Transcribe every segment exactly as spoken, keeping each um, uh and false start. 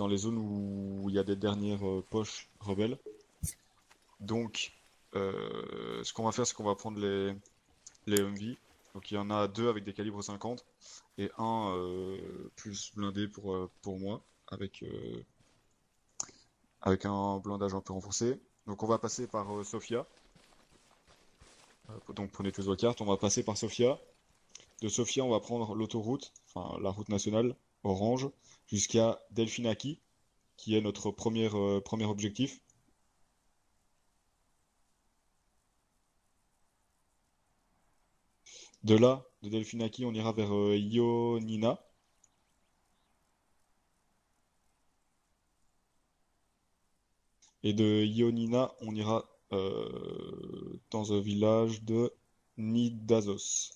dans les zones où il y a des dernières euh, poches rebelles. Donc, euh, ce qu'on va faire, c'est qu'on va prendre les, les M V. Donc, il y en a deux avec des calibres cinquante et un euh, plus blindé pour, euh, pour moi, avec, euh, avec un blindage un peu renforcé. Donc, on va passer par euh, Sofia. Euh, donc, prenez tous vos cartes. On va passer par Sofia. De Sofia, on va prendre l'autoroute, enfin la route nationale orange, jusqu'à Delfinaki, qui est notre premier, euh, premier objectif. De là, de Delfinaki, on ira vers euh, Ionina. Et de Ionina, on ira euh, dans un village de Nidazos.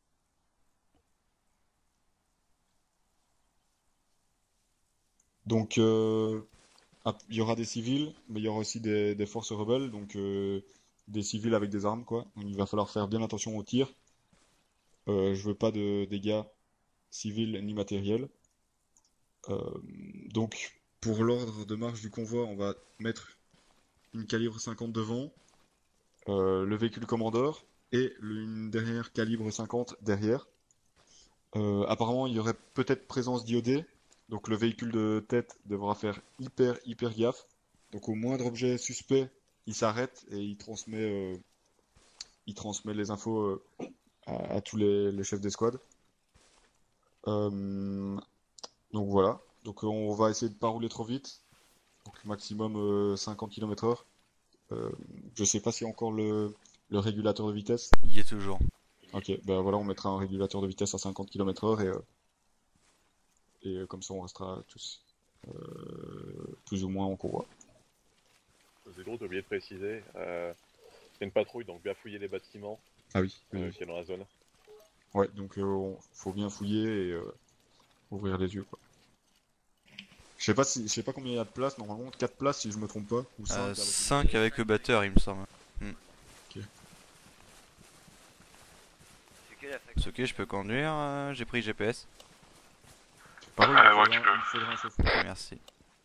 Donc, euh, ah, il y aura des civils, mais il y aura aussi des, des forces rebelles, donc euh, des civils avec des armes, quoi. Donc, il va falloir faire bien attention au tir. Euh, je veux pas de dégâts civils ni matériels. Euh, donc, pour l'ordre de marche du convoi, on va mettre une calibre cinquante devant, euh, le véhicule commandeur et une derrière calibre cinquante derrière. Euh, apparemment, il y aurait peut-être présence d'iodé, donc le véhicule de tête devra faire hyper hyper gaffe. Donc au moindre objet suspect, il s'arrête et il transmet, euh, il transmet les infos euh, à, à tous les, les chefs d'escouade. Euh, donc voilà. Donc on va essayer de pas rouler trop vite. Donc maximum euh, cinquante kilomètres heure. Euh, je sais pas s'il y a encore le, le régulateur de vitesse. Il y est toujours. Ok, ben voilà, on mettra un régulateur de vitesse à cinquante kilomètres heure et, euh, et euh, comme ça on restera tous euh, plus ou moins en convoi. C'est gros, t'as oublié de préciser. Euh, c'est une patrouille, donc bien fouiller les bâtiments Ah oui, oui, euh, oui. qu'il y a dans la zone. Ouais, donc euh, on- faut bien fouiller et euh, ouvrir les yeux, quoi. Je sais pas si, je sais pas combien il y a de places, normalement quatre places si je me trompe pas, ou cinq Euh, avec le cinq batteur. avec le batteur, il me semble. Hmm. Ok. C'est ok, je peux conduire. euh, J'ai pris G P S. Pareil, Ah, il ouais, faudra, tu peux. il faudra un chauffeur. Merci.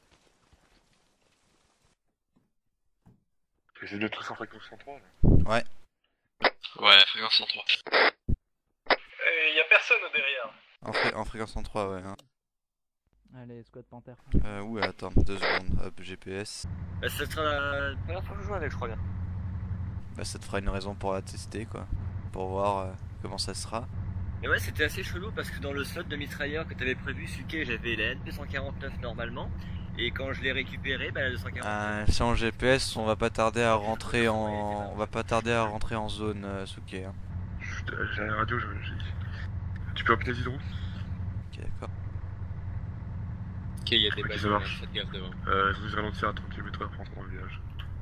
Vous êtes tous en fréquence cent trois là. Ouais. Ouais, fréquence cent trois. Et y a personne derrière. En, fré en fréquence cent trois, ouais. Hein. Allez, squad Panther. Euh, ouais, attends, deux secondes. Hop, G P S. Bah, ça sera la première fois que je joue avec, je crois bien. Bah, ça te fera une raison pour la tester, quoi. Pour voir euh, comment ça sera. Mais ouais, c'était assez chelou parce que dans le slot de mitrailleur que t'avais prévu, Suke, j'avais la N deux cent quarante-neuf normalement. Et quand je l'ai récupéré, bah la deux cent quarante-neuf. Euh, sans G P S, on va pas tarder à rentrer en, on va pas tarder à rentrer en zone, euh, Suke. Hein. Chut, j'ai la radio, je... j'ai- Tu peux appeler l'hydro? Ok, d'accord. Ok, il y a des Ok, balles, ça marche. faites gaffe devant. Euh, je vous ralentir à trente kilomètres heure pour entrer dans le village.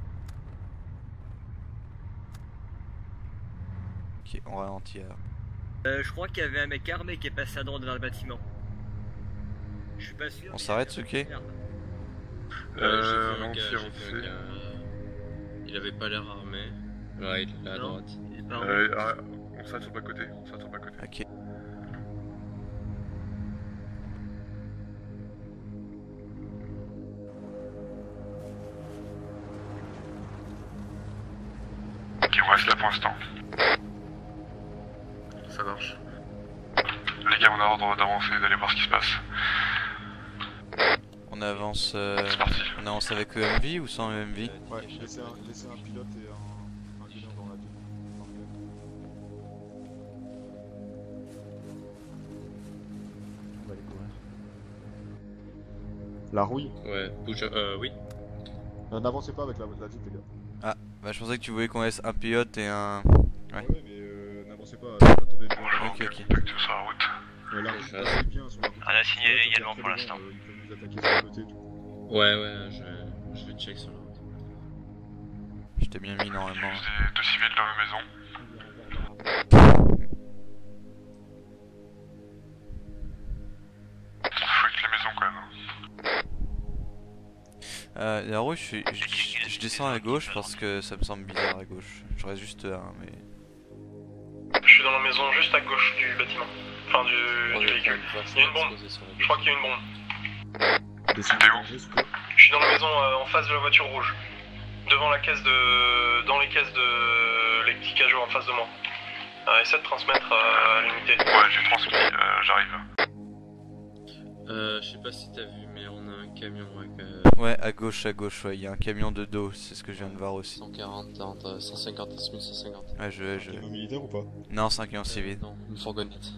Ok, on ralentit alors. Euh, je crois qu'il y avait un mec armé qui est passé à droite vers le bâtiment. Je suis pas sûr. On mais s'arrête, il y avait Suke? un arme. Euh, j'ai vu un ralentir, gars, j'ai vu un ralentir. gars, euh, il avait pas l'air armé. Ouais, il est là à Non. droite. Il est pas armé. Euh, ah, on saute sur le bas-côté, on saute sur le bas-côté. Ok. Ok, on reste là pour l'instant. Ça marche. Les gars, on a ordre d'avancer, d'aller voir ce qui se passe. On avance, euh, C'est parti. on avance avec E M V ou sans E M V? Ouais, laissez un, laissez un pilote et un, un leader dans la ville. On va les courir. La rouille. Ouais, bouge, euh, oui. Euh, N'avancez pas avec la, la Jeep, les gars. Bah, je pensais que tu voulais qu'on laisse un pilote et un. Ouais, ouais, mais euh, n'avancez pas, euh, attendez bien. Ok, ok. Contact sur la route. Ouais, la Ok, route je passe bien sur la route. On a signalé Ouais, également très pour devant, l'instant. euh, ils peuvent vous attaquer sur le côté et tout. Ouais, ouais, je, je vais check sur la route. Je t'ai bien mis normalement. J'ai deux civils dans la maison. Faut avec les maisons quand même. Euh, la rue, je, suis- je, je descends à gauche parce que ça me semble bizarre à gauche. Je reste juste là, mais. Je suis dans la maison juste à gauche du bâtiment. Enfin du, du véhicule. Il y a une bombe. Je crois qu'il y a une bombe. des signes T'es de où? danger, s'il vous plaît. Je suis dans la maison euh, en face de la voiture rouge. Devant la caisse de... Dans les caisses de... Les petits cajots en face de moi. Euh, essaie de transmettre euh, à l'unité. Ouais, j'ai transmis, euh, j'arrive. Euh, je sais pas si t'as vu, mais on a un camion avec euh, Ouais, à gauche, à gauche, ouais, il y a un camion de dos, c'est ce que je viens de voir aussi. cent quarante, entre cent cinquante et mille cent cinquante. Ouais, je vais, je Camion vais. militaire ou pas? Non, c'est un camion civil. Non, une fourgonnette.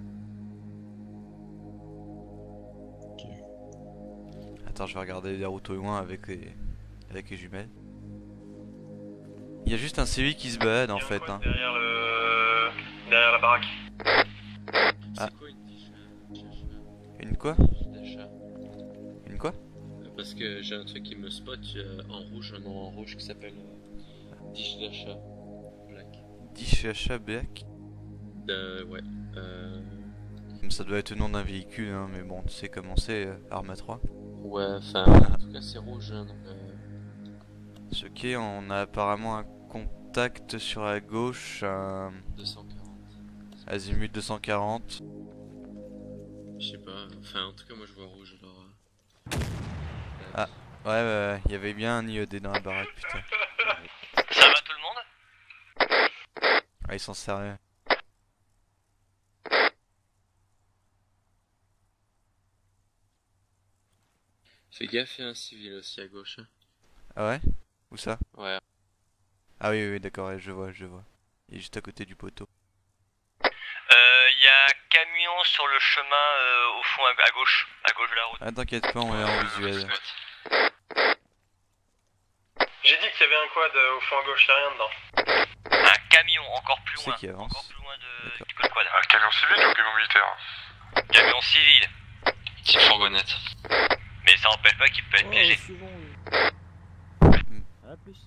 Attends, je vais regarder la route au loin avec les, avec les jumelles. Il y a juste un civil qui se balade en Il y a un fait. quad Hein. derrière le... Derrière la baraque. Ah. C'est quoi une tige euh, Une quoi? d'achat? Une quoi? Euh, Parce que j'ai un truc qui me spot euh, en rouge, un nom en rouge qui s'appelle euh, tige d'achat. Black. Dish achat black. Euh, ouais. Euh... Ça doit être le nom d'un véhicule, hein, mais bon, tu sais comment c'est, euh, Arma trois. Ouais, enfin, en tout cas c'est rouge, hein, donc... Euh... Ce qui est, on a apparemment un contact sur la gauche, un deux cent quarante. azimut deux cent quarante. Je sais pas, enfin en tout cas moi je vois rouge alors... euh. Ah. Ouais, ouais, il y avait bien un I E D dans la baraque, putain. Ça va tout le monde? Ah, ils sont sérieux. Fais gaffe, il y a un civil aussi à gauche. hein. Ah ouais? Où ça? Ouais. Ah oui, oui, oui, d'accord, ouais, je vois, je vois. Il est juste à côté du poteau. Euh, y a un camion sur le chemin euh, au fond à, à gauche, à gauche de la route. Ah, t'inquiète pas, on est en visuel. J'ai dit qu'il y avait un quad euh, au fond à gauche, y'a rien dedans. Un camion encore plus Qui c'est loin, qui avance? encore plus loin de, D'accord. du code quad. Un camion civil ou camion militaire? Camion civil, Petite fourgonnette. mais ça empêche pas qu'il peut être piégé. c'est bon, oui. À plus.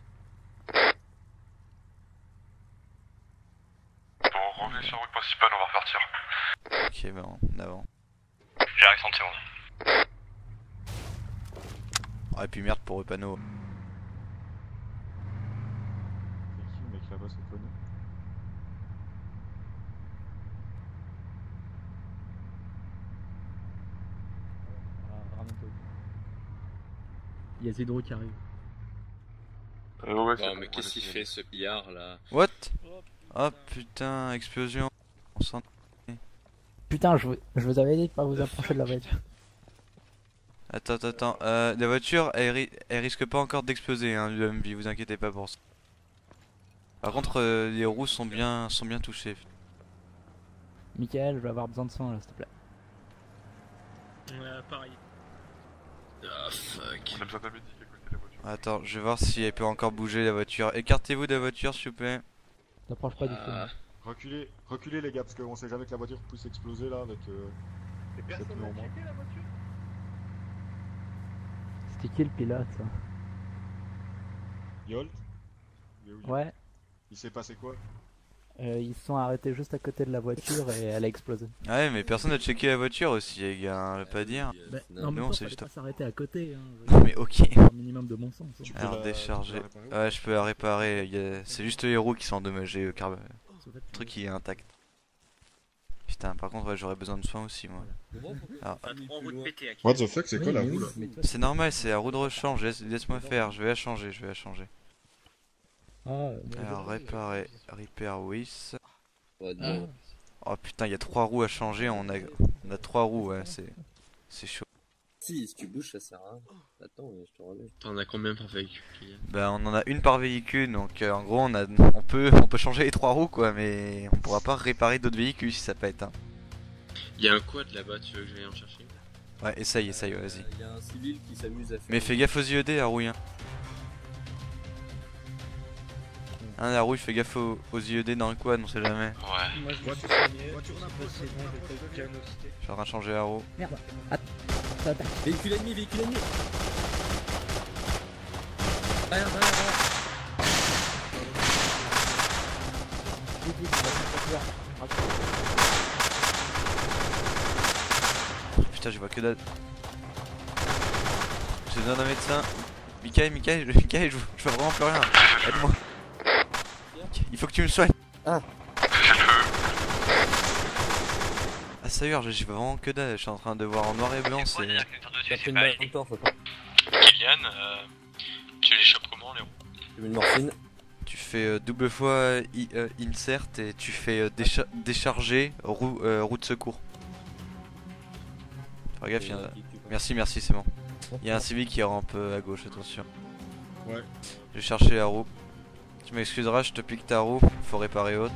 Bon, revenez sur la route principale, on va repartir. Ok, bah, en avant. J'arrive trente secondes. Ah, et puis merde pour le panneau. C'est qui le mec là-bas cette fois? Ah, ramène-toi. Il y a Zedro qui arrive. Euh, ouais, Bon, mais qu'est-ce qu'il fait ce billard là? What? Oh putain, explosion. On s'en... Putain, je vous, je vous avais dit de pas vous approcher de la voiture. Attends, attends, attends. Euh, la voiture, elle, ri- elle risque pas encore d'exploser, hein, le M V, vous inquiétez pas pour ça. Par contre, euh, les roues sont bien, sont bien touchées. Michael, je vais avoir besoin de soin là, s'il te plaît. Ouais, pareil. Ah fuck. On a besoin d'un médic à côté de la voiture. Attends, je vais voir si elle peut encore bouger la voiture. Écartez-vous de la voiture, s'il vous plaît. T'approches pas du Ah. tout. Reculez, reculez les gars, parce qu'on sait jamais que la voiture puisse exploser là avec. Euh... cette pneu en moins. C'était qui le pilote ça? Yolt? Il est où, Yolt? Ouais, Il s'est passé quoi? euh, ils se sont arrêtés juste à côté de la voiture et elle a explosé. Ah ouais, mais personne n'a checké la voiture aussi, les gars, hein, je vais pas dire. Bah, non, non, mais mais on toi, sait fallait juste- pas s'arrêter à côté. Hein. Non mais ok. Un minimum de bon sens. hein. Tu peux Alors la- décharger. tu peux la réparer ou Ouais, je peux la réparer. il y a- C'est juste les roues qui sont endommagées, le carb- En fait, le truc il est intact. Putain, par contre, ouais, j'aurais besoin de soins aussi, moi. Pas trop en route pété, hein. What the fuck, c'est Oui, quoi la mais roue oui, là? mais toi- C'est normal, c'est la roue de rechange, laisse- laisse-moi faire, je vais la changer, je vais la changer. Ah, mais- Alors, réparer, repair with. Ah. Oh putain, il y a trois roues à changer, on a, on a trois roues, ouais, c'est c'est chaud. Si, si tu bouges, ça sert à rien. Attends, je te remets. T'en as combien par véhicule, Kylian? Bah, on en a une par véhicule, donc euh, en gros, on, a, on, peut, on peut changer les trois roues, quoi, mais on pourra pas réparer d'autres véhicules si ça pète. Hein. Il y a un quad là-bas, tu veux que j'aille en chercher? Ouais, essaye, essaye, vas-y. Il y a un civil qui s'amuse à faire. Mais fais gaffe aux I E D, la rouille. Hein, hein la rouille, fais gaffe aux, aux I E D dans le quad, on sait jamais. Ouais. Moi je me Voiture- suis soigné, voiture c'est possible, j'étais diagnostiqué. Je suis en train de changer la roue. Merde. Attends, attends. Véhicule ennemi, véhicule ennemi. Derrière, derrière, derrière. Vite, vite, on va se faire. Putain, je vois que dalle. J'ai besoin d'un médecin. Mikael, Mikael, je, Mikael, je, je vois vraiment plus rien. Aide-moi. Il faut que tu me soignes. C'est le feu. Ah ça urge, j'ai vraiment que dalle, je suis en train de voir en noir et blanc, c'est... T'as pris une balle dans le torse, quoi. Kylian, euh, tu les chopes comment les roues? J'ai mis une morphine. Tu fais euh, double fois i- euh, insert et tu fais euh, décha décharger roue, euh, roue de secours. Fais gaffe, il y a... Merci, merci, c'est bon. Il y a un civil qui rampe euh, à gauche, attention. Ouais. Je vais chercher la roue. Tu m'excuseras, je te pique ta roue, faut réparer autre.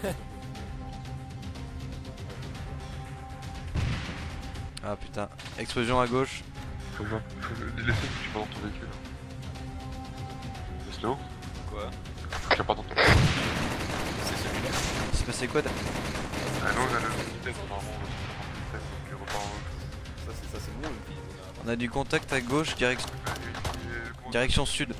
Ah putain, explosion à gauche. Faut que laisse-le que tu vas dans ton véhicule. Laisse-le. Quoi? Faut qu'il y a pas dans ton C'est celui-là. C'est passé quoi t'as- Ah non, on a le vitesse, normalement, on va se faire une vitesse, donc il repart en... Ça c'est ça c'est bon le film. On a du contact à gauche, direction, direction sud.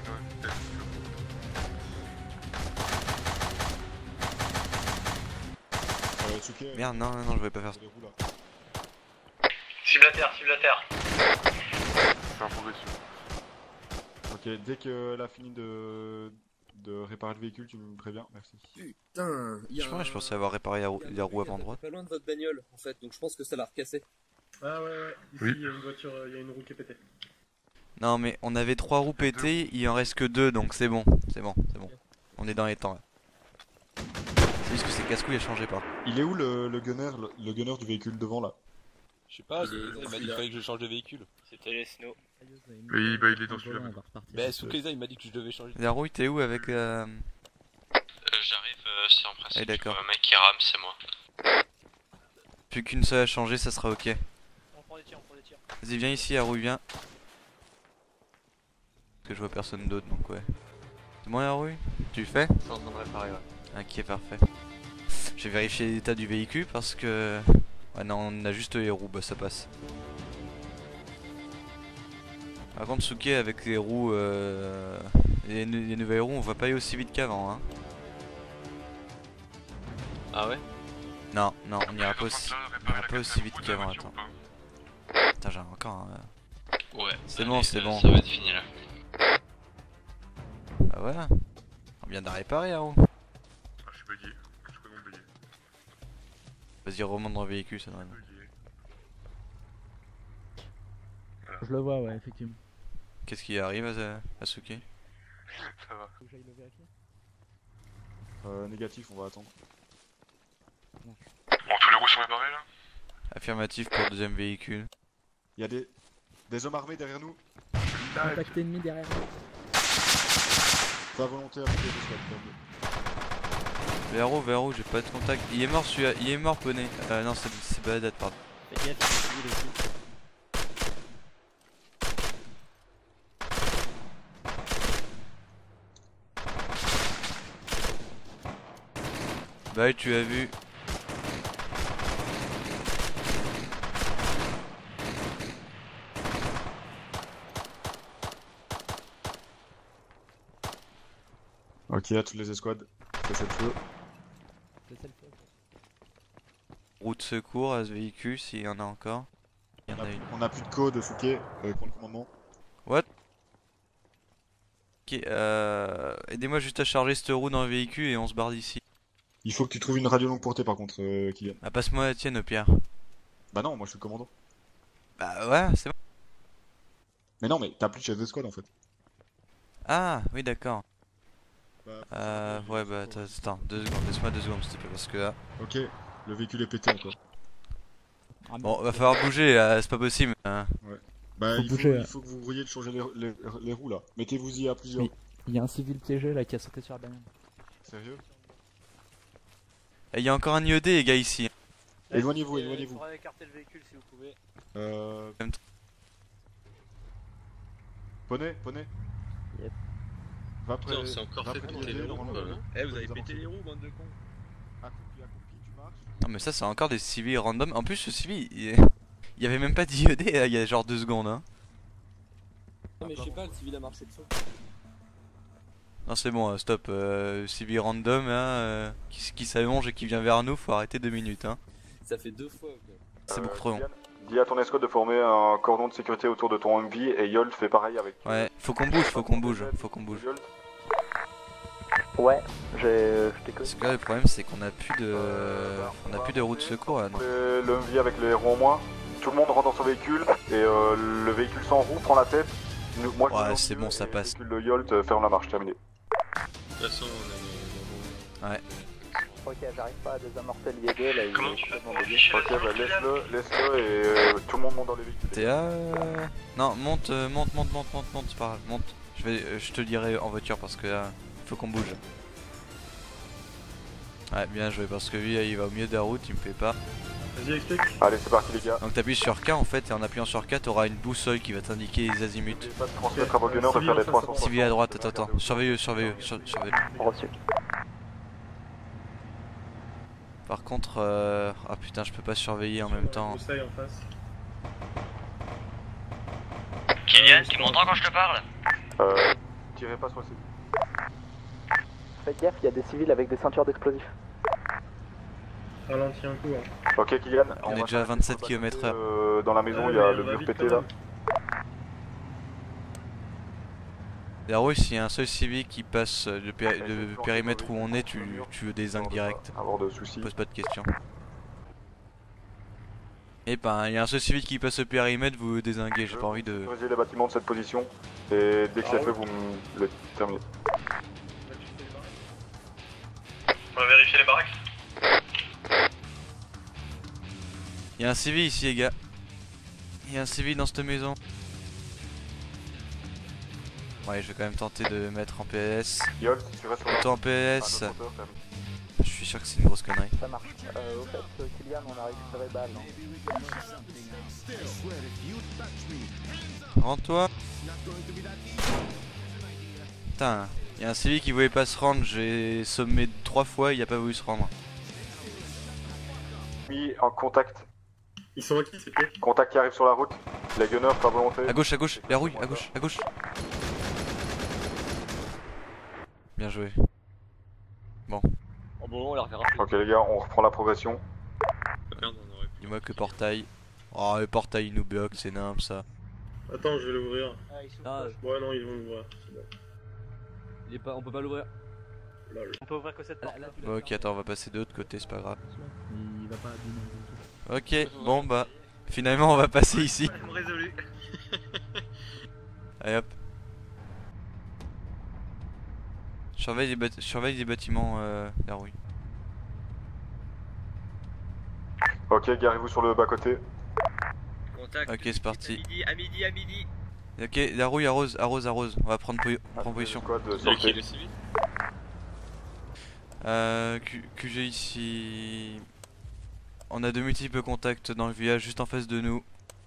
Euh, Tsuke, Merde, non, non, non, je voulais pas faire ça. les roues là. Cible à terre, cible à terre. C'est un progrès dessus. Ok, dès qu'elle a fini de, de réparer le véhicule, tu me préviens, merci. Putain, il y a Je pense, je un- pensais avoir réparé la roue, il y a un la roue truc avant droite. Pas loin de votre bagnole, en fait, donc je pense que ça l'a recassé. Ah ouais, ouais. Ici, Oui. il y a une voiture, il y a une roue qui est pétée. Non mais on avait trois roues pétées, il en reste que deux donc c'est bon, c'est bon, c'est bon. On est dans les temps là. C'est juste que c'est casse-couille à changer par. Il est où le, le gunner, le, le gunner du véhicule devant là? Je sais pas, Il est- il m'a dit qu'il il a- fallait que je change de véhicule. C'était les snow. Oui, bah, il est dans celui-là. On va repartir. Bah Soukeza il m'a dit que je devais changer. La roue t'es où avec la... Euh, J'arrive, euh, c'est en principe. Ah, d'accord. Le mec qui rame c'est moi. Plus qu'une seule à changer, ça sera ok. On prend des tirs, on prend des tirs. Vas-y viens ici, la roue viens. Parce que je vois personne d'autre donc ouais. C'est bon la roue? Tu le fais? Je suis en train de réparer ouais. Ok parfait. Je vais vérifier l'état du véhicule parce que... Ouais non on a juste les roues, bah ça passe. Par contre Suke avec les roues, euh... les, les nouvelles roues on va pas aller aussi vite qu'avant hein. Ah ouais? Non, non on ira pas aussi, on ira pas aussi vite qu'avant, attends. Putain j'ai encore un... euh, Ouais. C'est bon, c'est bon. Ça va être fini là. Bah voilà. On vient de la réparer la roue. Ah, je suis bugué. Je connais mon bugué. Vas-y remonte dans le véhicule ça devrait aller. Bugué. Je le vois, ouais, effectivement. Qu'est-ce qui arrive à, à Suke? Ça va. Faut que j'aille le vérifier. Euh, négatif, on va attendre. Bon, tous les roues sont réparés là? Affirmatif pour le deuxième véhicule. Il y a des, des hommes armés derrière nous. Contact ennemi derrière nous. Pas volontaire, ok, je souhaite. Véro, Véro, j'ai pas de contact. Il est mort celui-là, il est mort Poney. Euh non c'est c'est Baladate pardon. Faites gaffe, il y a des civils aussi. Bah tu as vu. Ok, à toutes les escouades, c'est le feu. Laissez le feu. Route de secours à ce véhicule s'il y en a encore. Il y en On a, a une. on a plus de code, Suke, euh, pour le commandement. What? Ok, euh... aidez-moi juste à charger cette roue dans le véhicule et on se barre d'ici. Il faut que tu trouves une radio longue portée par contre, euh, Kylian. Ah passe-moi la tienne au pire. Bah non, moi je suis le commandant. Bah ouais, c'est bon. Mais non, mais t'as plus de chef d'escouade en fait. Ah oui d'accord. Bah, Euh... Ouais bah attends, attends, deux secondes, laisse-moi deux secondes s'il te plaît parce que là... Ok, le véhicule est pété encore. Ah, Bon, va falloir bouger là, c'est pas possible. hein. Bah Faut il, bouger, faut, là. il faut que vous voyez de changer les, les, les roues là. Mettez-vous-y à plusieurs. Oui. Il y a un civil piégé là qui a sauté sur la bagnole. Sérieux? Et il y a encore un I E D les gars ici. Éloignez-vous, éloignez-vous. faudrait écarter le véhicule si vous pouvez. Euh... Même temps. Poney, Poney. Yep. Va près, Putain, c'est encore va fait près péter du les véhicule, roues, normalement. quoi, non Eh, vous avez Vous pété avancez. les roues, bande de cons. Accroupi, accroupi, tu marches. Non mais ça c'est encore des civils random. En plus ce civil, il, il y avait même pas d'I E D là, il y a genre deux secondes hein. Non, mais je sais pas, le civil a marché dessus. Non c'est bon, euh, stop, euh, civil random hein, euh, qui, qui s'allonge et qui vient vers nous, faut arrêter deux minutes hein. Ça fait deux fois, quoi. C'est beaucoup trop long. Dis à ton escouade de former un cordon de sécurité autour de ton M V et Yolt fait pareil avec. Ouais, faut qu'on bouge, faut qu'on bouge, faut qu'on bouge. Yolt. Ouais, j'ai... je t'écoute. Parce que là, le problème, c'est qu'on a plus de... On a plus de route de secours, là. Donc. Le, le M V avec les héros en moins. Tout le monde rentre dans son véhicule et euh, le véhicule sans roue prend la tête. Nous, moi, Ouais, je c'est bon, ça passe. Le véhicule de Yolt euh, ferme la marche, terminé. De toute façon, on a Ouais. Ok, j'arrive pas à désamorcer le Yégué là. Comment tu fais fais pour afficher Ok, bah laisse-le, laisse-le et euh, tout le monde monte dans les véhicules. T'es là euh... Non, monte, euh, monte, monte, monte, monte, monte, c'est pas grave, monte. Je vais, euh, je te le dirai en voiture parce que là, faut qu'on bouge. Ouais, bien joué, parce que lui, il va au milieu de la route, il me fait pas. Vas-y, explique. Allez, c'est parti les gars. Donc t'appuies sur K en fait, et en appuyant sur K, t'auras une boussole qui va t'indiquer les azimuts. N'oubliez pas de transmettre à vos gunners de faire des trois cent soixante. Civil à droite, attends, attends, surveille-le, surveille-le, sur- surveille-le. Reçu. Par contre, euh... ah putain, je peux pas surveiller en même temps. Broussaille en face. Kylian, tu m'entends quand je te parle? Euh, tirez pas sur le civil. Faites gaffe, il y a des civils avec des ceintures d'explosifs. Ralentis un coup. Hein. Ok Kylian, On est va déjà à faire vingt-sept le kilomètres heure. euh, Dans la maison, Ouais, il y a mais le on va mur vite pété quand là. même. Darouille, s'il y a un seul civil qui passe le, péri- le périmètre où on est, tu, tu le désingues direct. Avoir de soucis. Pose pas de questions. Et ben, il y a un seul civil qui passe le périmètre, vous le désinguez, j'ai pas envie de... Sécuriser les bâtiments de cette position et dès que c'est fait, vous me le terminez. On va vérifier les baraques. Il y a un civil ici les gars. Il y a un civil dans cette maison. Ouais, je vais quand même tenter de mettre en P S. Yolt, tu restes sur Plutôt en P la- S. à notre hauteur, terminé. Je suis sûr que c'est une grosse connerie. Ça marche. Euh, au fait, euh, Kylian, on a récupéré balle. Hein. Rends-toi. Putain, il y a un civil qui voulait pas se rendre, j'ai sommé trois fois, il a pas voulu se rendre. Mis en contact. Ils sont à qui ces pieds? Contact qui arrive sur la route. Les gunners, pas volonté. À gauche, à gauche, la rouille, à gauche, à gauche. Bien joué. Bon, Oh bon, on la reverra plus. Ok les gars, on reprend la progression. Merde, on aurait pu. dis-moi que le portail. Oh, le portail il nous bloque, c'est nimp ça. Attends, je vais l'ouvrir. Ah, Ouais, non, ils vont l'ouvrir. C'est bon. il est pas... on peut pas l'ouvrir. Lol. On peut ouvrir que cette porte. Là, tu Bon, ok, attends, on va passer de l'autre côté, c'est pas grave. Il va pas abîmer. Ok, bon bah, finalement on va passer ici. Résolu. Allez hop. Surveille les, bat- surveille les bâtiments, euh, la rouille. Ok, garez-vous sur le bas-côté. Contact. Ok, c'est parti. À midi, à midi, à midi. Ok, la rouille arrose, arrose, arrose. On va prendre, po- on prend position. Squad, C'est qui sortez. les civils? Euh, Q- QG ici. On a de multiples contacts dans le village juste en face de nous.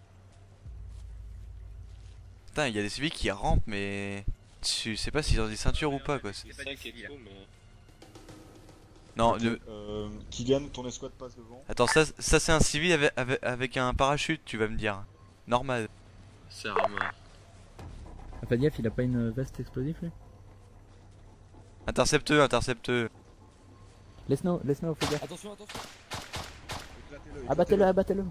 Putain, il y a des civils qui rampent, mais je sais pas s'ils ont des ceintures ou pas quoi. c'est- C'est pas cinq du et civil. tout, mais. Non, Ok, le- euh, Kylian, ton escouade passe devant. attends, ça, ça c'est un civil avec, avec, avec un parachute, tu vas me dire. Normal. C'est rarement. Ah, fais gaffe, il a pas une veste explosive lui? Intercepte-eux, intercepte-eux. Laisse-nous, laisse-nous, fais gaffe. Attention, attention. Abattez-le, abattez-le.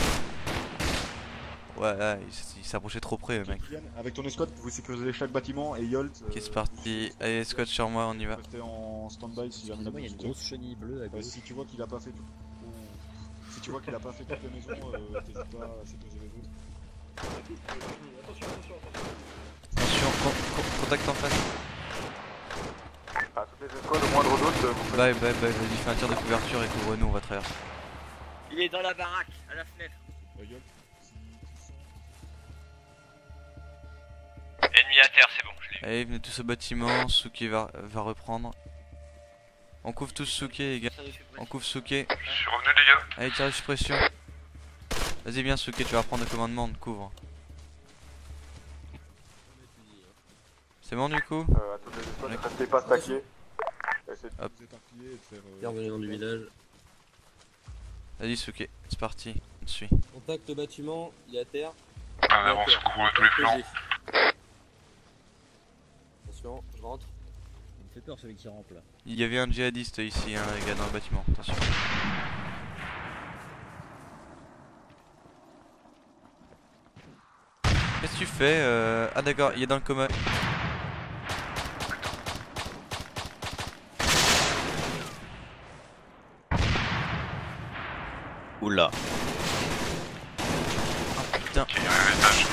Ouais, ouais, il, s- il s'approchait trop près le mec. Kylian, avec ton escouade, vous sécurisez chaque bâtiment et Yolt. Ok, c'est parti. Allez, squad sur moi, on y va. Restez en stand-by si jamais il a Excusez-moi, il y a une besoin. grosse chenille bleue à Euh, gauche. si tu vois qu'il a pas fait tout. Si tu vois qu'il a pas fait toute la maison, euh, t'hésites pas à sécuriser les autres. Attention, con- con- contact en face. À toutes les escouades, au moindre doute, vous faites. Bye, bye, bye, vas-y, fais un tir de couverture et couvre-nous, on va traverser. Il est dans la baraque, à la fenêtre. Euh, Yolt, si tu sens- Ennemi à terre, c'est bon, je l'ai Allez, venez tous au bâtiment, Suki va, va reprendre. On couvre tous Suki les gars. On couvre Suki. Je suis revenu, les gars. Allez, tire de suppression. Vas-y, viens Suki, tu vas prendre le commandement, on te couvre. C'est bon du coup? Euh, à toutes les escouades, restez pas stackés. Essayez de Hop. vous éparpiller et de faire. euh, Bien revenant du village. Vas-y Suki, c'est parti, on te suit. Contact le bâtiment, il est à terre. On avance, on couvre tous les flancs. Attention, je rentre. Il me fait peur celui qui rampe là. Il y avait un djihadiste ici, hein, les gars, dans le bâtiment, attention. Qu'est-ce que tu fais euh... Ah d'accord, il est dans le coma. Oula. Ah putain. Il y a un étage.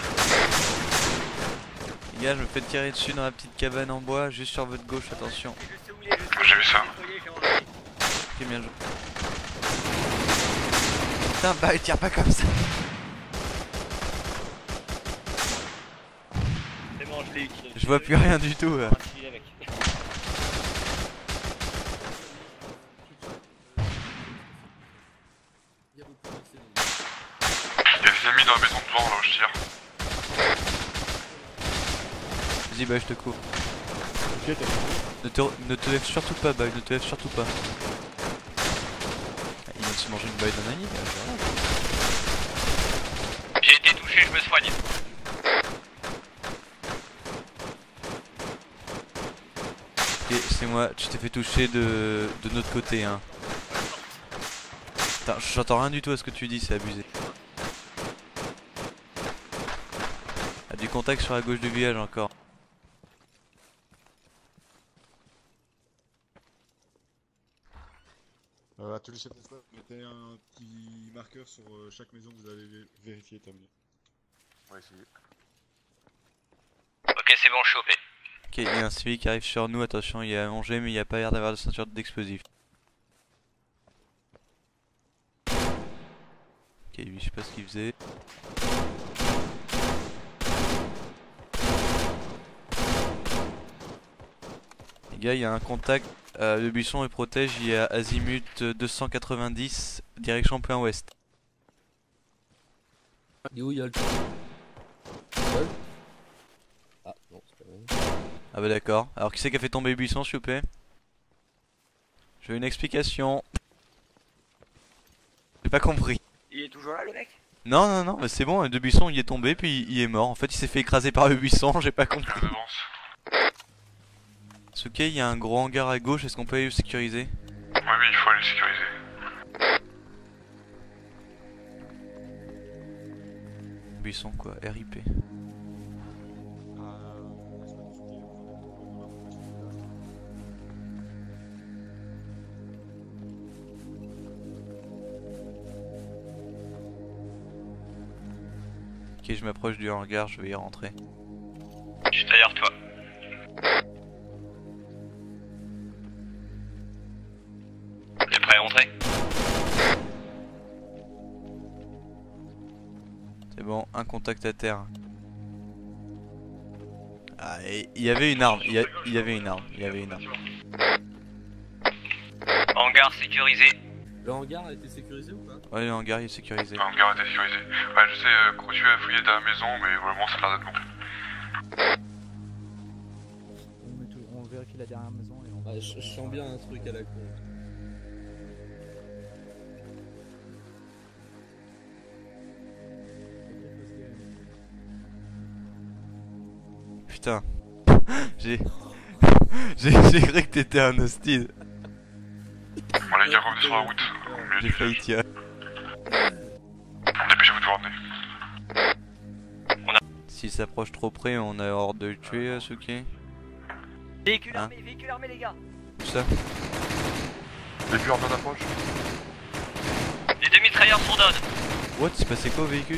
Les gars, je me fais tirer dessus dans la petite cabane en bois, juste sur votre gauche, attention. J'ai vu ça. Ok, bien joué. Putain, bah, tire pas comme ça. C'est bon, je l'ai utilisé. Je vois plus rien du tout. Là. Il y a des ennemis dans la maison devant là où je tire. Vas-y, bah, je te couvre. Ok, t'as Ne te, ne te lève surtout pas, bah, ne te lève surtout pas. Ah, il vient de se manger une baille d'un ami, là, J'ai été touché, je me soigne. Ok, c'est moi, tu t'es fait toucher de, de notre côté, hein. Putain, j'entends rien du tout à ce que tu dis, c'est abusé. Ah, du contact sur la gauche du village encore. Euh, atelier chef de staff, mettez un petit marqueur sur euh, chaque maison que vous avez vé- vérifié et terminé. On va essayer. Ok, c'est bon, je suis O P. Ok, il y a un civil qui arrive sur nous, attention, il y a à manger, mais il n'y a pas l'air d'avoir de ceinture d'explosifs. Ok, lui, je sais pas ce qu'il faisait. Les gars, il y a un contact. Euh, le buisson est protège, il y a azimut deux cent quatre-vingt-dix, direction point ouest. Et où il y a le Seul Ah, non, c'est pas vrai. Ah bah d'accord. Alors qui c'est qui a fait tomber le buisson, s'il vous plaît? Je veux une explication. J'ai pas compris. Il est toujours là, le mec? Non, non, non, mais c'est bon, le buisson il est tombé, puis il est mort. En fait, il s'est fait écraser par le buisson, j'ai pas compris. On avance. C'est ok, il y a un gros hangar à gauche, est-ce qu'on peut aller le sécuriser? Ouais, mais il faut aller le sécuriser. Buisson quoi, R I P. Ok, je m'approche du hangar, je vais y rentrer. Je suis derrière toi. T'es prêt à entrer? C'est bon, un contact à terre. Ah, et il y avait une arme, il y, a- il y avait une arme, il y avait une arme. Hangar sécurisé. Le hangar a été sécurisé ou pas? Ouais, le hangar il est sécurisé. Le hangar était sécurisé. Ouais, je sais, euh, Crochu a fouillé dans la maison, mais vraiment ça a l'air d'être bon. On, met tout- on vérifie la dernière maison et on... Ah, je, je sens bien un truc à la con. Putain. J'ai... J'ai j'ai cru que t'étais un hostile. Bon, les gars, revenez sur la route. Au milieu J'ai du failli village. tirer. Dépêchez-vous de vous ramener. S'il s'approche trop près, on a hors de le tuer, euh, Suki. Véhicule Hein? armé, véhicule armé, les gars. Où ça? Les bueurs en approche. Les deux mitrailleurs sont down. What? C'est passé quoi au véhicule?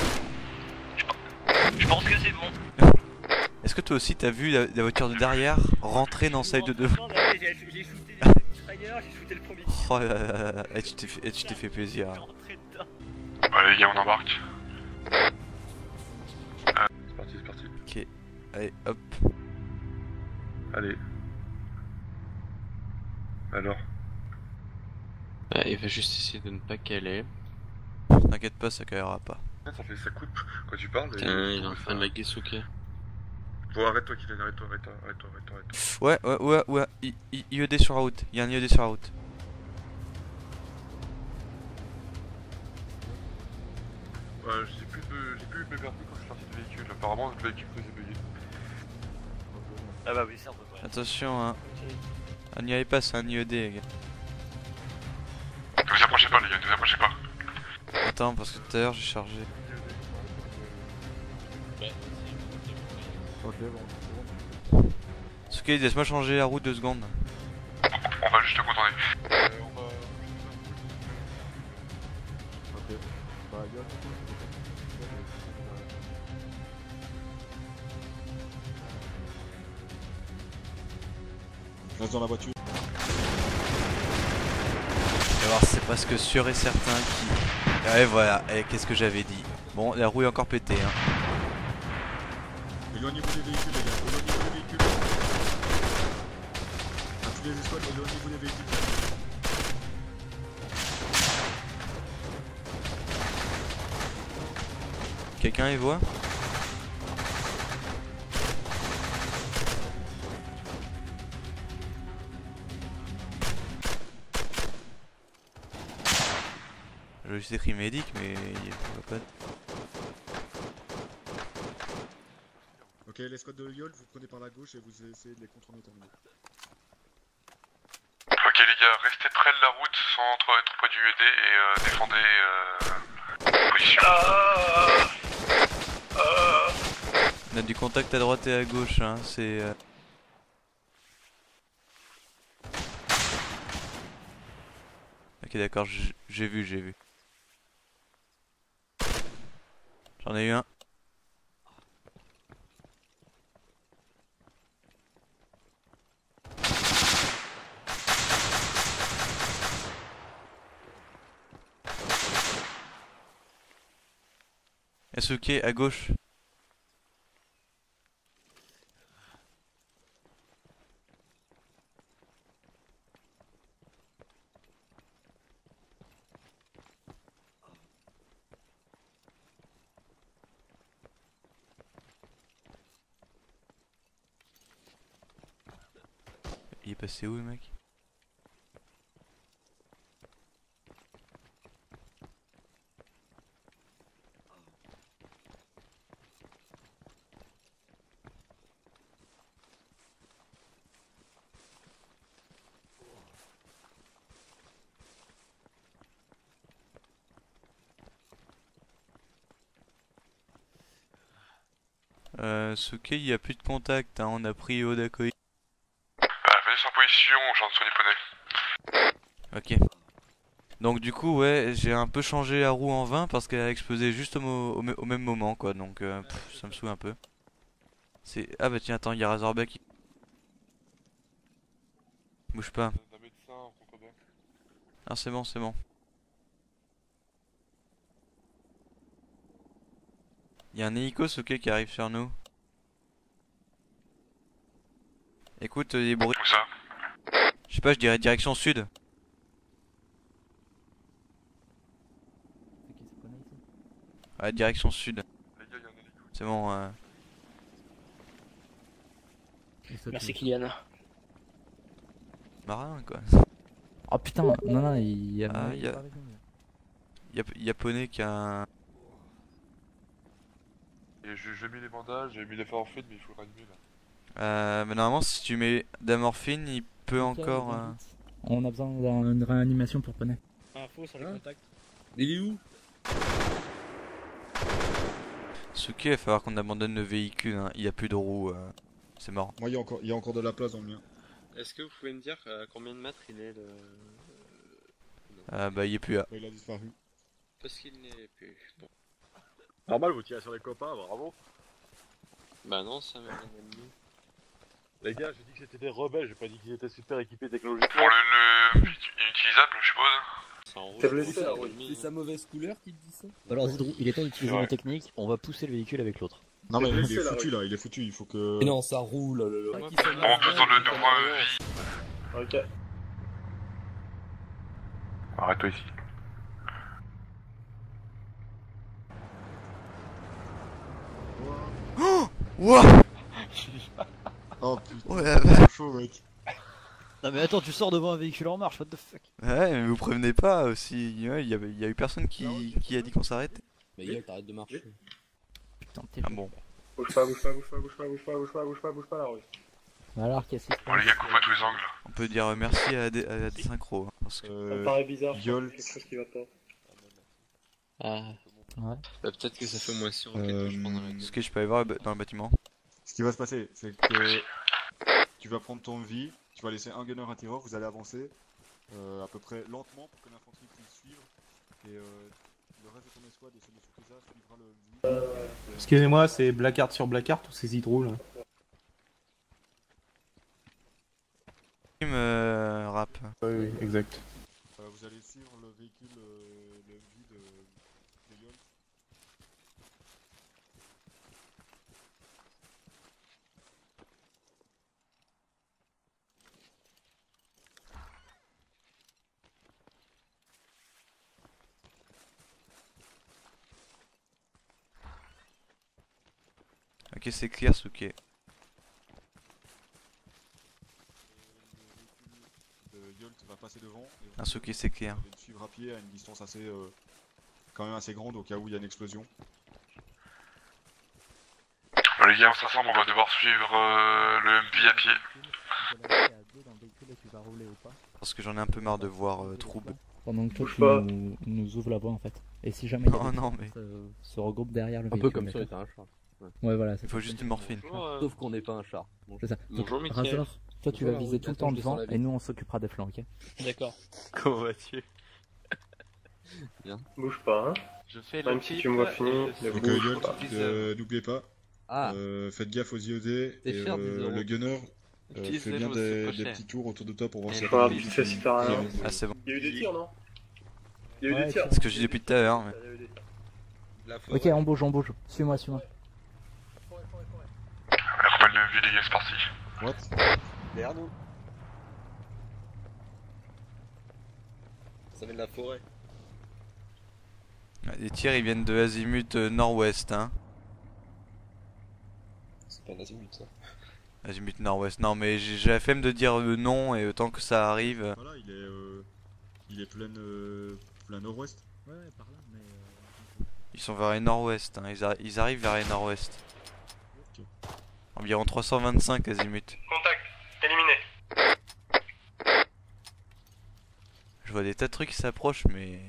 Je pense que c'est bon. Est-ce que toi aussi t'as vu la, la voiture de derrière rentrer dans celle de devant? Non, mais après, j'ai j'ai shooté les deux mitrailleurs, j'ai shooté le premier. Oh là là là là, eh, tu t'es fait, eh, tu t'es fait plaisir. Je suis rentré dedans. Allez, les gars, on embarque. Ah, c'est parti, c'est parti. Ok, allez hop. Allez. Alors. Ouais, il va juste essayer de ne pas caler. T'inquiète pas, ça calera pas. Ça fait ça coupe quand tu parles. Putain, il est en train de laguer Suki. Bon, arrête-toi, Kylian, arrête-toi, arrête-toi, arrête-toi, arrête-toi. arrête-toi. Ouais, ouais, ouais, ouais, I- I- I E D sur la route. Il y a un I E D sur la route. Euh, j'ai plus de, j'ai plus eu de mégardi quand je suis sorti du véhicule. Apparemment, le véhicule faisait bugger. Ah bah oui, c'est un peu vrai. Attention, hein. Ah, n'y allez pas, c'est un I E D, les gars. Ne vous approchez pas, les gars, ne vous approchez pas. Attends, parce que tout à l'heure j'ai chargé. Ok, bon. Suki, laisse-moi changer la route deux secondes. On va juste te contourner. Euh, on va... Reste dans la voiture. Tu vas voir, c'est presque sûr et certain qui... Ouais, voilà, et qu'est-ce que j'avais dit. Bon, la roue est encore pétée, hein. Éloignez-vous des véhicules, les gars. Éloignez-vous des véhicules. À tous les escouades, éloignez-vous des véhicules. Quelqu'un y voit? Je vais juste écrit médic, mais il voit pas. Ok, l'escouade de Yol, vous prenez par la gauche et vous essayez de les contourner au terminal. Ok les gars, restez près de la route sans trop être près du E D et euh, défendez euh, position. Ah, ah. On a du contact à droite et à gauche, hein, c'est... Euh... Ok d'accord, j'ai vu, j'ai vu. J'en ai eu un. Est-ce ok à gauche? Il est passé où le mec? Euh, Souké, il n'y a plus de contact, hein, on a pris Odakoi. Bah, venez sur position, j'en soigne poney. Ok. Donc du coup, ouais, j'ai un peu changé la roue en vingt parce qu'elle a explosé juste au, au, au même moment, quoi, donc euh, pff, ça me saoule un peu. C'est... Ah bah tiens, attends, il y a Razorback qui... Bouge pas. Ah c'est bon, c'est bon. Il y a un hélico, ok, qui arrive sur nous. Écoute, il est bourré. Où ça? Je sais pas, je dirais direction sud. Ouais, direction sud. C'est bon. Euh... Merci Kylian. Marin quoi. Oh putain, non non, il y a... Ah, il y a... Il y a... Japonais qui a un... J'ai mis les bandages, j'ai mis les morphines, mais il faut réanimer là. Euh, mais normalement, si tu mets de la morphine, il peut okay, encore. Euh... On a besoin d'une réanimation pour poney. Info sur les hein contacts. Il est où? Suki, il va falloir qu'on abandonne le véhicule, hein. Il n'y a plus de roues, euh... c'est mort. Moi, il y, a encore... il y a encore de la place dans le mien. Est-ce que vous pouvez me dire euh, combien de mètres il est le. Ah, bah, il est plus là. Il a disparu. Parce qu'il n'est plus. Bon. Normal, vous tirez sur les copains, bravo. Bah non, ça m'a ennemi. Les gars, j'ai dit que c'était des rebelles, j'ai pas dit qu'ils étaient super équipés technologiquement. Pour le, le... inutilisable, je suppose. C'est sa mauvaise couleur qui te dit ça? Alors Zidrou, il est temps d'utiliser ouais. nos techniques, on va pousser le véhicule avec l'autre. Non mais il est foutu là, il est foutu, il faut que... Et non, ça roule. Le, le... Bon, on peut dans le devoir vie. Ok. Arrête-toi ici. Oh Wouah. Oh putain, ouais, ouais. chaud mec. Non mais attends, tu sors devant un véhicule en marche, what the fuck? Ouais, mais vous prévenez pas aussi, il ouais, y, avait, y a eu personne qui, qui a dit qu'on s'arrête. Mais Yol, t'arrêtes de marcher. Putain, t'es ah bon. Bouge pas, bouge pas, bouge pas, bouge pas, bouge pas, bouge pas, bouge pas, bouge pas la rue. Alors qu'est-ce qui se passe? Bon les gars, coupe-moi tous les angles. On peut dire merci à des, à des synchros. Hein, parce que... Euh, ça me paraît bizarre, Yol... quelque chose qui va pas. Ah. Ouais. Bah, peut-être que ça fait moins sûr euh... que je prends dans la gueule. Ce que je peux aller voir dans le bâtiment. Ce qui va se passer, c'est que tu vas prendre ton vie, tu vas laisser un gunner, un tireur, vous allez avancer euh, à peu près lentement pour que l'infanterie puisse suivre. Et euh, le reste de ton escouade essaie de soutenir ça, suivra le M V. Excusez-moi, c'est Blackheart sur Blackheart ou c'est Zidroul? Team euh, rap. Oui, oui, exact. Euh, vous allez suivre le véhicule, euh, le M V de, de Yolt. Ok, c'est clear, Souké. Le véhicule de Yolt va passer devant. Et Un Souké, c'est clear. vous allez le suivre à pied à une distance assez, euh, quand même assez grande au cas où il y a une explosion. Bon, les gars, on s'assemble, on va devoir suivre euh, le M V à pied. Tu vas la laisser à deux dans le véhicule et tu vas rouler ou pas. Parce que j'en ai un peu marre de voir euh, Trouble. Pendant que toi Bouge tu pas. nous, nous ouvres la voie en fait. Et si jamais il y a Oh des non, gens mais- qui se, se regroupent derrière le Un véhicule. peu comme si on d'accord était un chat. Ouais. Ouais, voilà. Il faut juste une morphine. Sauf qu'on n'est pas un chat. Bon. C'est ça. Donc, Bonjour, Mickaël. Razor, toi tu vas Bonjour, viser oui, tout le attends, temps je descends devant la et nous on s'occupera des flancs, ok? D'accord. Comment vas-tu? Bouge pas, hein. Je fais Même le si type tu me vois et finir, je le Donc bouge euh, Yolt, pas. euh, n'oubliez pas, Ah, euh, faites gaffe aux I O D T'es et cher, dix euh, euros. le gunner euh, Utilise fait les bien choses des, pas des chères. petits tours autour de toi pour voir Et si le y a Pas des grave, gens ça qui- c'est pas qui rien. avancent. Ah, c'est bon. Il y a eu des tirs, non? Il y a eu Ouais, des tirs. tiens. C'est ce que je dis depuis tout à l'heure. Mais... Il y a eu des tirs. Ok, on bouge, on bouge. Suis-moi, suis-moi. Accompagne le M V, les gars, c'est parti. What? Derrière nous. Ça vient de la forêt. Les tirs ils viennent de azimut euh, nord-ouest. Hein. C'est pas un azimut ça. Azimut nord-ouest. Non, mais j'ai j'ai la flemme de dire le nom et autant que ça arrive. euh, Voilà, il est, euh, il est plein, euh, plein nord-ouest. Ouais, ouais, par là, mais. Euh... Ils sont vers les nord-ouest. Hein. Ils, arri- ils arrivent vers les nord-ouest. Ok. Environ trois cent vingt-cinq azimut. Contact, éliminé. Je vois des tas de trucs qui s'approchent, mais.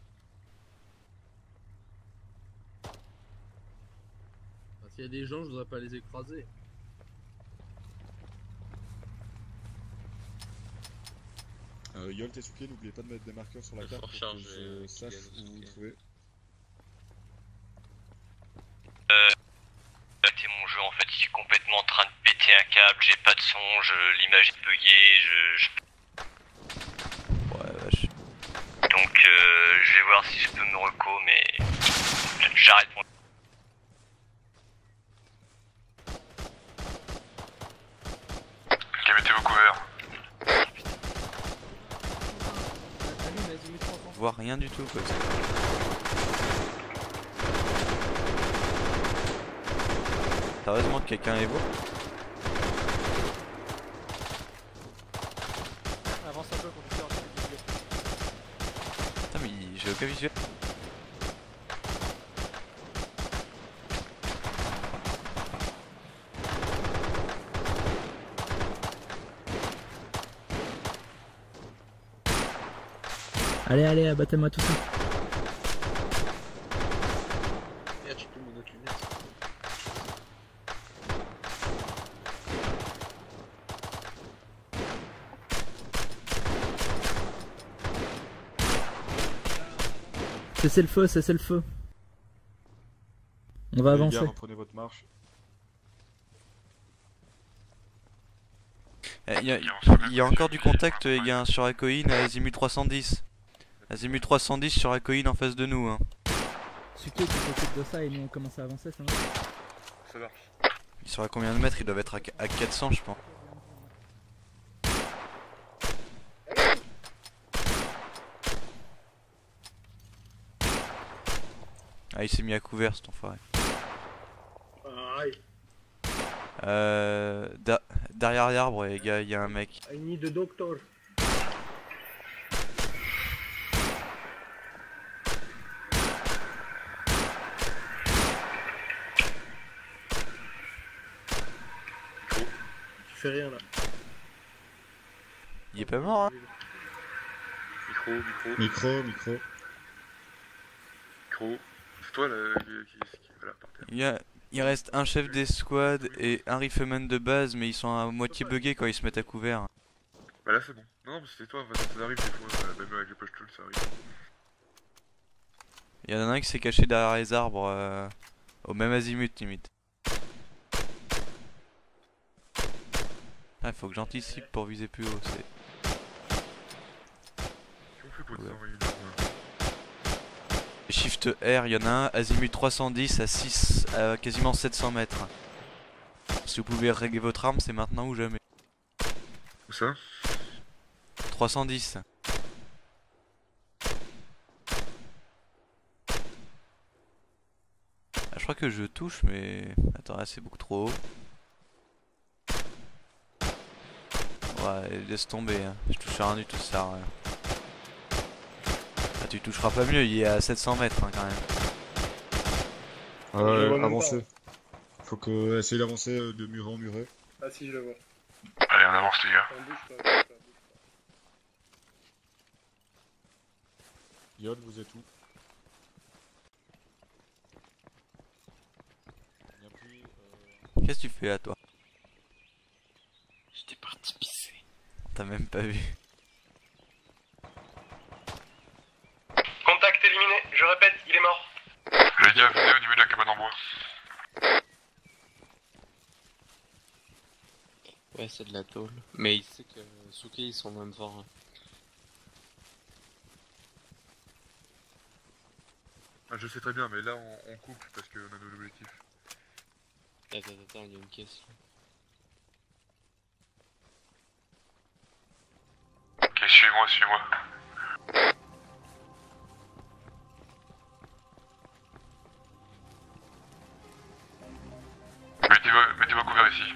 s'il y a des gens, je voudrais pas les écraser. Euh, Yolt et Souké, n'oubliez pas de mettre des marqueurs sur la Il carte faut pour que recharger, je euh, sache Kylian où vous Souké. trouvez. Arrêtez mon jeu, en fait, je suis complètement en train de péter un câble, j'ai pas de son, je, l'image est buggée, je, je- Ouais, vache. donc euh, je vais voir si je peux me reco, mais j'arrête mon... Les gars, mettez vos couverts. Je vois rien du tout quoi. Sérieusement que quelqu'un les voit? Avance un peu, conducteur. Putain mais j'ai aucun visuel. Allez, allez, abattez-moi tout ça. Merde, j'ai plus mon autre lunette. Cessez le feu, cessez le feu. On va Les avancer. gars, reprenez votre marche. Eh, Il y, a- il y a encore du contact les gars sur Acoin à Azimut trois cent dix. Azimut trois cent dix sur Acoin en face de nous. Hein. Suki, tu t'occupes de ça et nous on commence à avancer, ça va? Ça marche. Ils sont à combien de mètres? Ils doivent être à, à quatre cents je pense. Ah il s'est mis à couvert cet enfoiré. Aïe. Euh, da- derrière l'arbre les gars, il y a un mec. I need a doctor. Tu fais rien là. Il est pas mort hein? Micro, micro, Micro, micro. micro. C'est toi là qui, qui, qui voilà, par terre. Il, y a, il reste un chef d'escouade et un rifleman de base mais ils sont à moitié buggés quand ils se mettent à couvert. Bah là c'est bon. Non, mais c'était toi, en fait, ça arrive des fois, euh, même avec les push tools ça arrive. Il y en a un qui s'est caché derrière les arbres, euh, au même azimut limite. Ah, faut que j'anticipe pour viser plus haut, c'est... Shift R, il y en a un, azimut trois cent dix à six, à quasiment sept cents mètres. Si vous pouvez régler votre arme, c'est maintenant ou jamais. Où ça? trois cent dix. Ah, je crois que je touche, mais... Attends, là c'est beaucoup trop haut. Ouais, laisse tomber, hein. Je touche rien du tout, ça sert à rien. Ah, tu toucheras pas mieux, il est à sept cents mètres hein, quand même. Euh, avancer. Faut que essayer d'avancer euh, de muret en muret. Ah si, je le vois. Allez, on avance les gars. On bouge pas, bouge pas, bouge pas. Yod, vous êtes où? Il y a plus, euh... Qu'est-ce que tu fais là toi? J'étais parti pisser. T'as même pas vu. Contact éliminé, je répète, il est mort. Les gars, venez au niveau de la cabane en bois. Ouais, c'est de la tôle. Mais il sait que Suki ils sont même forts. Hein. Ah, je sais très bien, mais là on, on coupe parce qu'on a nos objectifs. Attends, attends, il y a une caisse là. Ok, suis-moi, suis-moi. Mettez-moi mettez couvert ici.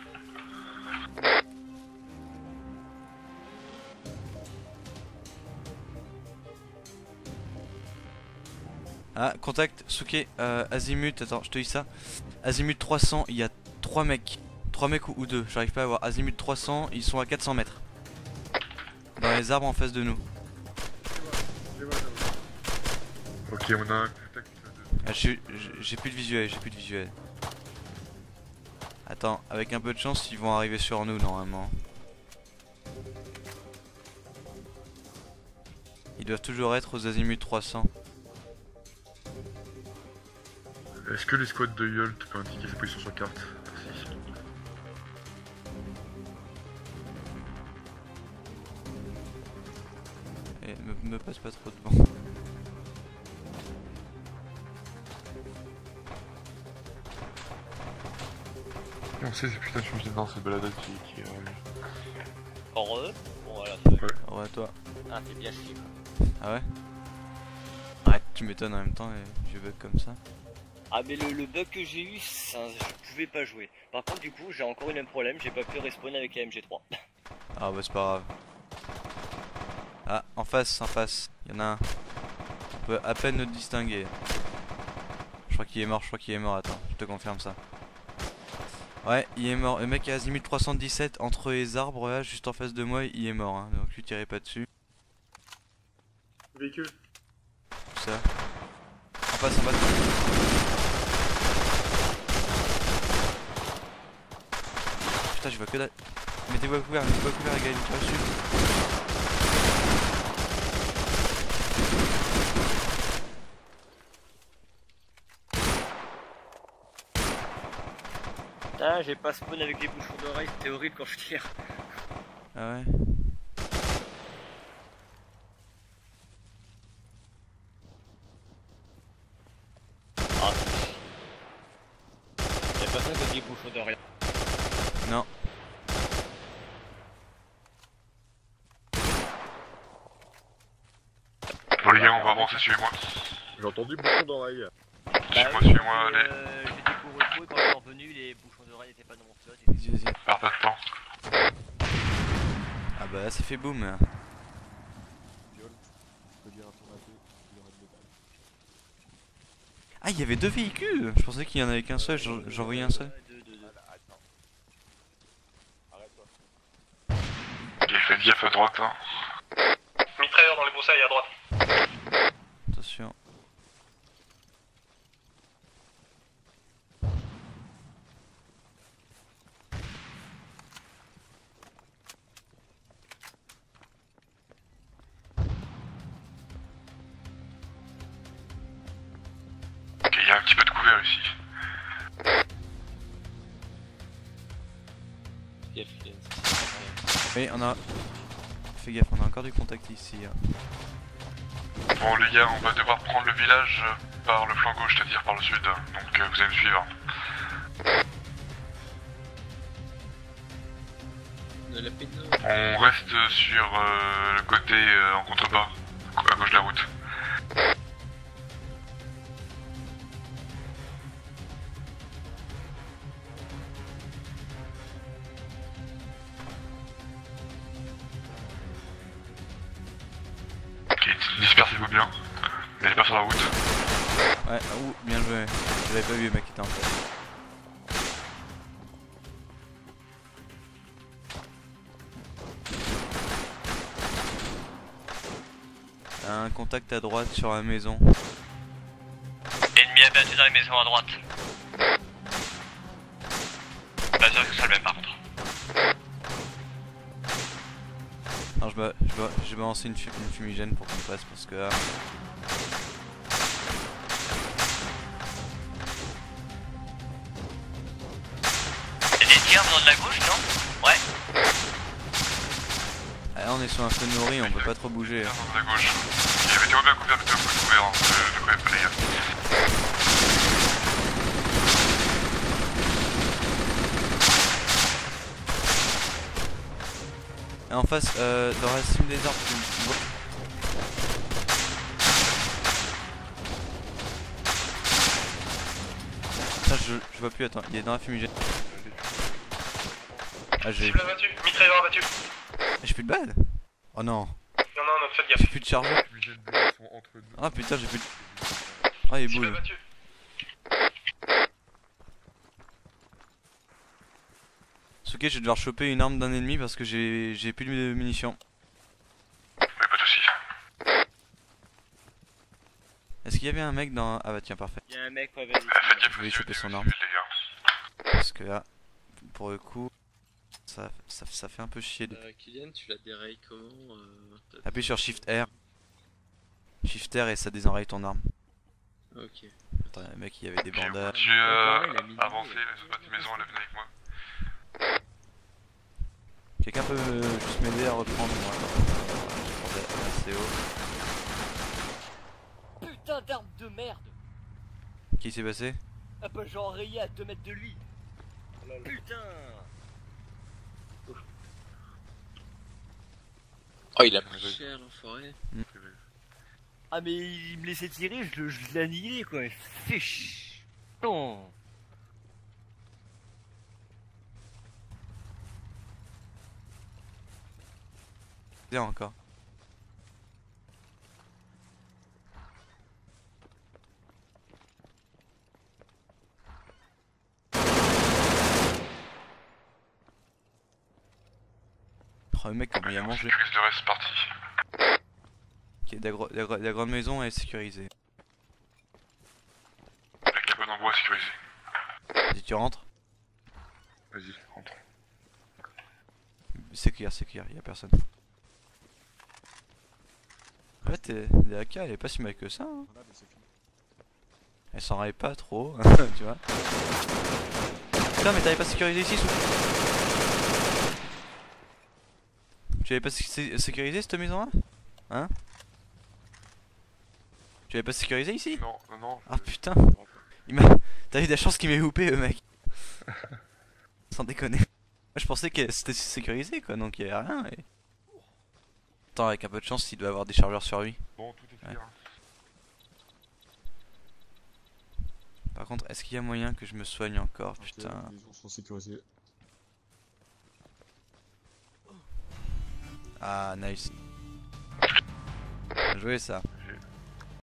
Ah, contact, Suke, euh, azimut, attends, je te dis ça. Azimut trois cents, il y a trois mecs. trois mecs ou, ou deux, j'arrive pas à voir. Azimut trois cents, ils sont à quatre cents mètres. Dans les arbres en face de nous. Ok, on a un contact. Ah, j'ai j'ai plus de visuel, j'ai plus de visuel. Attends, avec un peu de chance, ils vont arriver sur nous normalement. Ils doivent toujours être aux azimuts trois cents. Est-ce que les squads de Yolt peuvent indiquer sa position sur carte? Merci. Et me, me passe pas trop devant. On sait, c'est putain, je me dis non, c'est Baladette qui, qui est revenu. Heureux. Bon, voilà. Ouais. Ouais, toi. Ah, t'es bien chier. Ah ouais? Arrête, tu m'étonnes en même temps, et je bug comme ça. Ah, mais le, le bug que j'ai eu, ça, je pouvais pas jouer. Par contre, du coup, j'ai encore eu le même problème, j'ai pas pu respawn avec la M G trois. Ah bah c'est pas grave. Ah, en face, en face, il y en a un. On peut à peine le distinguer. Je crois qu'il est mort, je crois qu'il est mort, attends, je te confirme ça. Ouais, il est mort. Le mec est à azimut trois cent dix-sept entre les arbres là, juste en face de moi, il est mort. Hein. Donc lui tirez pas dessus. Véhicule. Tout ça. En face, en face. Putain, je vois que dalle. Mettez-vous à couvert, mettez-vous à couvert les gars, il me tire dessus. Ah, j'ai pas spawn avec les bouchons d'oreille, c'était horrible quand je tire. Ah ouais. Ah. Y'a pas ça avec les bouchons d'oreille. Non. Bon les gars, on va avancer, suivez-moi. J'ai entendu bouchon d'oreille. Suivez-moi, suivez-moi, allez. Euh, J'étais pour repos et quand je suis revenu, les bouchons d'oreille étaient pas dans mon slot. Vas-y, vas-y. Perds pas de temps. Ah bah là, ça fait boum. Là. Ah, il y avait deux véhicules. Je pensais qu'il y en avait qu'un seul, j'en j'en voyais un seul. Ok, faites gaffe à droite, hein. Mitrailleur dans les broussailles à droite. Attention. petit peu de couvert ici. Fais gaffe, Kylian, ça sert Oui, on a... Fais gaffe, on a encore du contact ici. Hein. Bon les gars, on va devoir prendre le village par le flanc gauche, c'est-à-dire par le sud. Donc euh, vous allez me suivre. rien. De la péno. On reste sur euh, le côté euh, en contrebas, à gauche de la route. Ok, dispersez-vous bien. N'allez pas sur la route. Ouais, ah, ouh, bien joué. Je l'avais pas vu, le mec qui était en fait. Un contact à droite sur la maison. Ennemi abattu dans la maison à droite. Pas sûr que ce soit le même par contre. Alors je vais, je vais, je vais lancer une, fu une fumigène pour qu'on passe parce que là... Y'a des tirs venant de la gauche, non? Ouais. Ah, là on est sur un feu nourri, on peut pas trop bouger. Hein. À gauche. Il y avait bien couvert, mettez un peu de couvert, hein. de, de quoi pas les gars. Et en face, euh, dans la cime des arbres, tu tu vois. Ça, je, je vois plus, attends, il est dans la fumigène. Ah, j'ai. Cible abattu, mitrailleur abattu. J'ai plus de balles. Oh non. Non, non, non, faites gaffe. J'ai plus de chargeur. Ah putain, j'ai plus de. Ah, il est Cible beau. abattu. C'est ok, je vais devoir choper une arme d'un ennemi parce que j'ai j'ai plus de munitions. Oui, pas de soucis. Est-ce qu'il y avait un mec dans... Ah bah tiens, parfait. Y'a un mec, ouais, vas-y. Faites gaffe, Je vais choper son arme. les gars. Parce que là, pour le coup, ça, ça, ça fait un peu chier. De... Euh, Kylian, tu la dérailles comment euh, Appuie sur Shift R. Shift R et ça désenraye ton arme. Ok. Attends, le mec il y avait des bandages. J'ai euh, avancé, les autres maisons, elle est venue avec moi. Quelqu'un peut euh, juste m'aider à reprendre moi. Je prends assez haut. Putain d'arme de merde. Qu'est-ce qui s'est passé? Ah bah j'ai enrayé à deux mètres de lui. Putain. Oh, il a pris cher l'enfoiré. Mm. Ah mais il me laissait tirer, je, le- je l'ai annihilé quoi. Fais chier. Non. Bien encore. Oh le mec comment il a mangé. Sécurise le reste, c'est parti. Ok, la, gro la, gro la grande maison est sécurisée. La cabane en bois sécurisée. Si tu rentres, Vas-y, rentre. c'est clair, c'est clair, y'a personne. En fait, les A K elle est pas si mal que ça. Hein. Elle s'en raille pas trop, tu vois. Putain, mais t'avais pas sécurisé ici, sous. Tu avais pas sé sécurisé cette maison là? Hein? Tu avais pas sécurisé ici? Non, non, non. Ah putain! Il m'a. T'as eu de la chance qu'il m'ait loupé, le mec! Sans déconner. Moi je pensais que c'était sécurisé quoi, donc il y avait rien. Et... Attends, avec un peu de chance, il doit avoir des chargeurs sur lui. Bon, tout est clair. Ouais. Par contre, est-ce qu'il y a moyen que je me soigne encore? Putain. Les maisons sont sécurisées. Ah, nice. Bien joué ça.